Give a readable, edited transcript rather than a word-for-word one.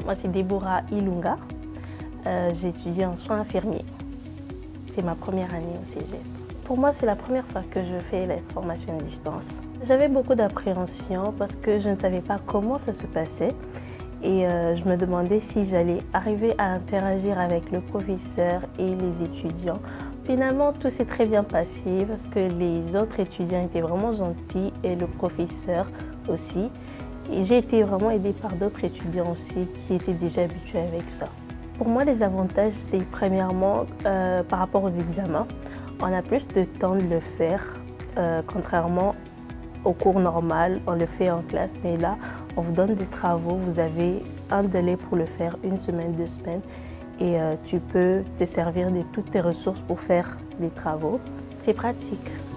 Moi, c'est Déborah Ilunga. J'étudie en soins infirmiers. C'est ma première année au cégep. Pour moi, c'est la première fois que je fais la formation à distance. J'avais beaucoup d'appréhension parce que je ne savais pas comment ça se passait. Et je me demandais si j'allais arriver à interagir avec le professeur et les étudiants. Finalement, tout s'est très bien passé parce que les autres étudiants étaient vraiment gentils et le professeur aussi. Et j'ai été vraiment aidée par d'autres étudiants aussi qui étaient déjà habitués avec ça. Pour moi, les avantages, c'est premièrement par rapport aux examens. On a plus de temps de le faire, contrairement au cours normal, on le fait en classe, mais là, on vous donne des travaux, vous avez un délai pour le faire, 1 semaine, 2 semaines, et tu peux te servir de toutes tes ressources pour faire les travaux. C'est pratique.